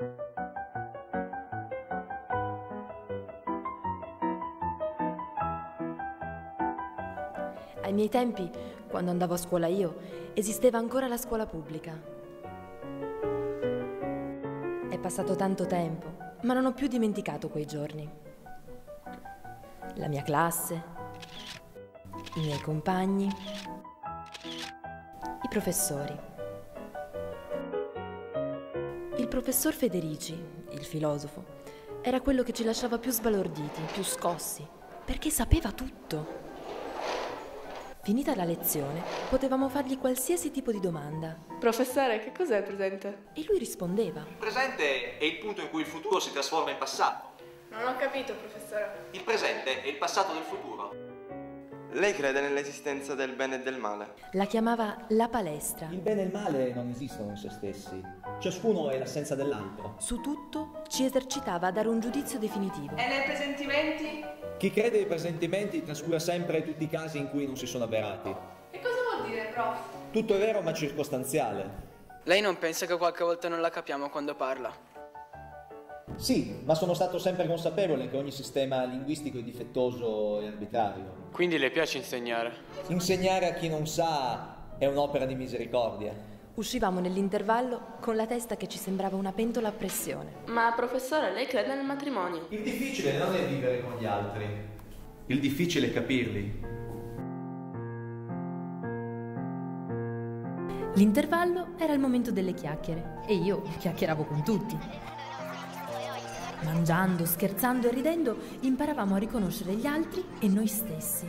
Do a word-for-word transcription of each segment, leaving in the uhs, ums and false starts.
Ai miei tempi, quando andavo a scuola io, esisteva ancora la scuola pubblica. È passato tanto tempo, ma non ho più dimenticato quei giorni. La mia classe, i miei compagni, i professori. Il professor Federici, il filosofo, era quello che ci lasciava più sbalorditi, più scossi, perché sapeva tutto. Finita la lezione, potevamo fargli qualsiasi tipo di domanda. Professore, che cos'è il presente? E lui rispondeva. Il presente è il punto in cui il futuro si trasforma in passato. Non ho capito, professore. Il presente è il passato del futuro. Lei crede nell'esistenza del bene e del male? La chiamava la palestra. Il bene e il male non esistono in se stessi. Ciascuno è l'assenza dell'altro. Su tutto ci esercitava a dare un giudizio definitivo. E nei presentimenti? Chi crede ai presentimenti trascura sempre tutti i casi in cui non si sono avverati. E cosa vuol dire, prof? Tutto è vero ma circostanziale. Lei non pensa che qualche volta non la capiamo quando parla? Sì, ma sono stato sempre consapevole che ogni sistema linguistico è difettoso e arbitrario. Quindi le piace insegnare? Insegnare a chi non sa è un'opera di misericordia. Uscivamo nell'intervallo con la testa che ci sembrava una pentola a pressione. Ma, professore, lei crede nel matrimonio? Il difficile non è vivere con gli altri. Il difficile è capirli. L'intervallo era il momento delle chiacchiere e io chiacchieravo con tutti. Mangiando, scherzando e ridendo, imparavamo a riconoscere gli altri e noi stessi.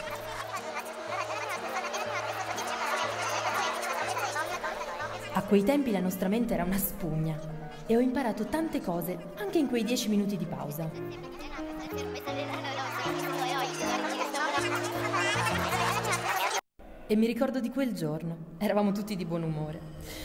A quei tempi la nostra mente era una spugna e ho imparato tante cose anche in quei dieci minuti di pausa. E mi ricordo di quel giorno, eravamo tutti di buon umore.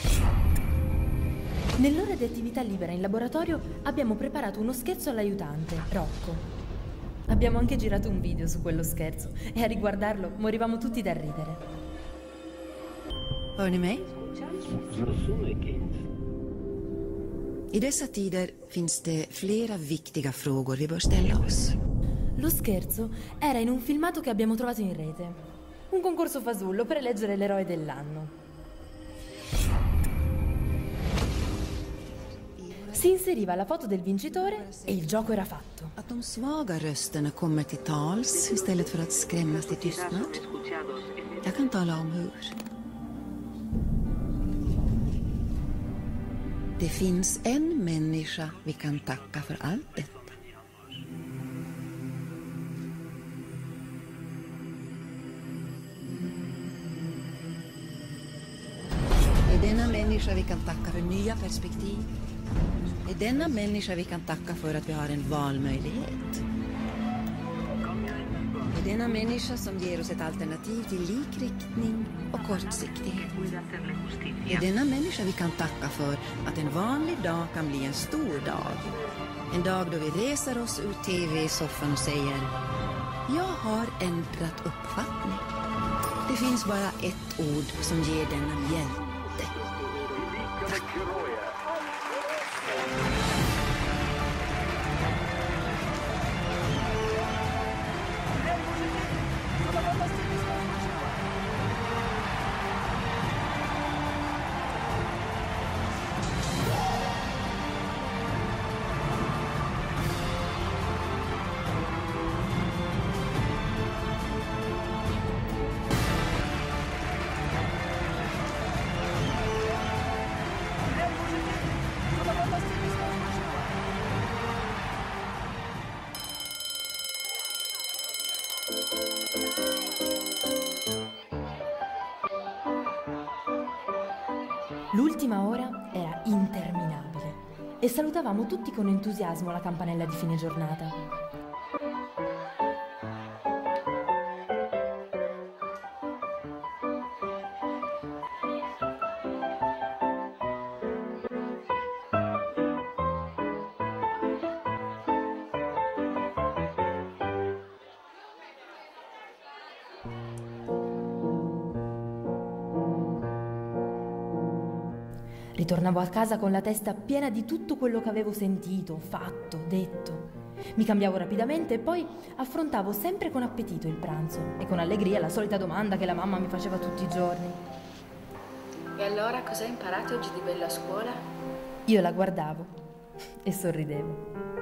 Nell'ora di attività libera in laboratorio abbiamo preparato uno scherzo all'aiutante, Rocco. Abbiamo anche girato un video su quello scherzo e a riguardarlo morivamo tutti da ridere. Hör ni mig? I dessa tider finns det flera viktiga frågor vi bör ställa oss. Lo scherzo era in un filmato che abbiamo trovato in rete. Un concorso fasullo per eleggere l'eroe dell'anno. Si inseriva la foto del vincitore e il gioco era fatto. Att de svaga rösterna kommer till tals istället för att skrämmas till tystnad. Jag kan tala om hur. Det finns en människa vi kan tacka för allt detta. Det är denna människa vi kan tacka för nya perspektiv. Det är denna människa vi kan tacka för att vi har en valmöjlighet. Det är denna människa som ger oss ett alternativ till likriktning och kortsiktighet. Det är denna människa vi kan tacka för att en vanlig dag kan bli en stor dag. En dag då vi reser oss ur tv-soffan och säger: jag har ändrat uppfattning. Det finns bara ett ord som ger denna hjälte. Tack. L'ultima ora era interminabile e salutavamo tutti con entusiasmo la campanella di fine giornata. Ritornavo a casa con la testa piena di tutto quello che avevo sentito, fatto, detto. Mi cambiavo rapidamente e poi affrontavo sempre con appetito il pranzo e con allegria la solita domanda che la mamma mi faceva tutti i giorni. E allora cosa hai imparato oggi di bello a scuola? Io la guardavo e sorridevo.